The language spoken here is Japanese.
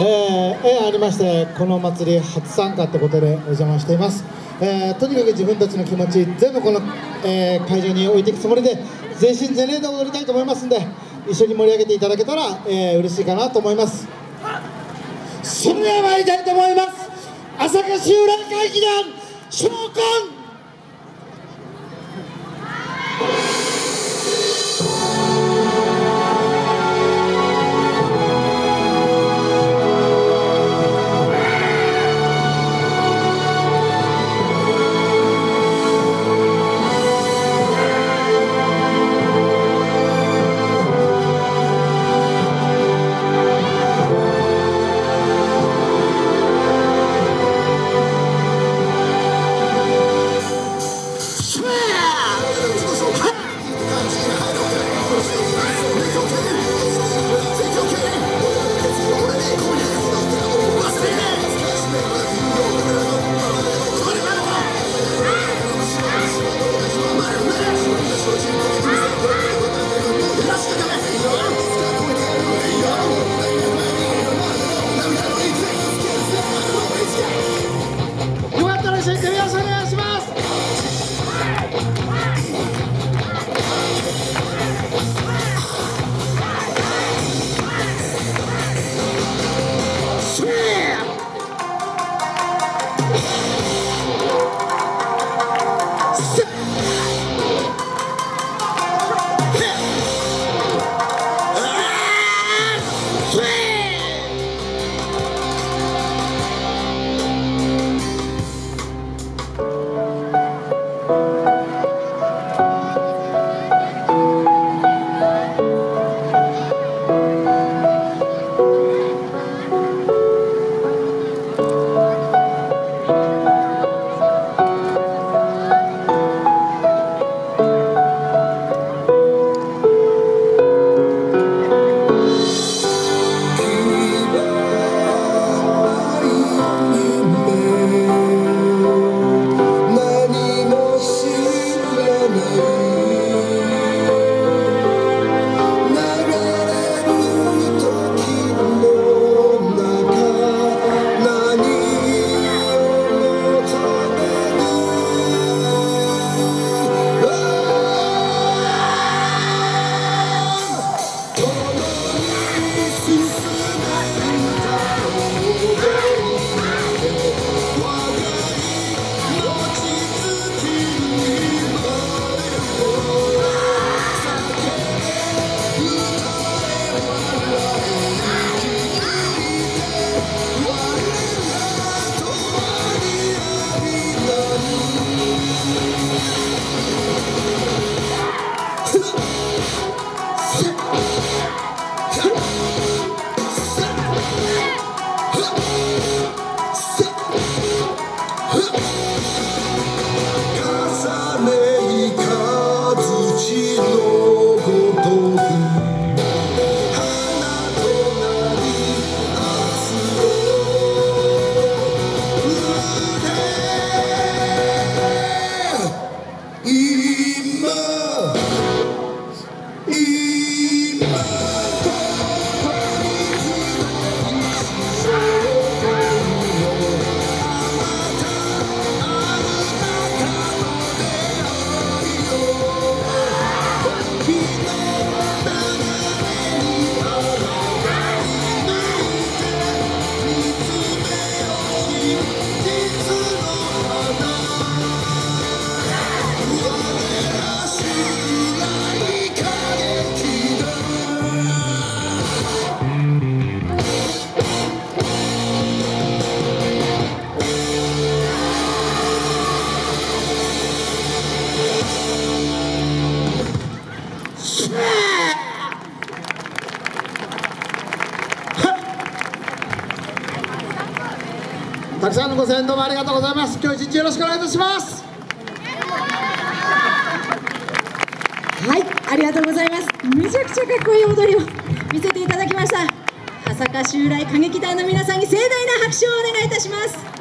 ありまして、この祭り初参加ってことでお邪魔しています。とにかく自分たちの気持ち全部この、会場に置いていくつもりで全身全霊で踊りたいと思いますんで、一緒に盛り上げていただけたら、嬉しいかなと思います。それでは参りたいと思います。朝霞襲来歌劇団召喚。たくさんのご声援どうもありがとうございます。今日一日よろしくお願いいたします。 はい、ありがとうございます。めちゃくちゃかっこいい踊りを見せていただきました。朝霞襲来歌劇団の皆さんに盛大な拍手をお願いいたします。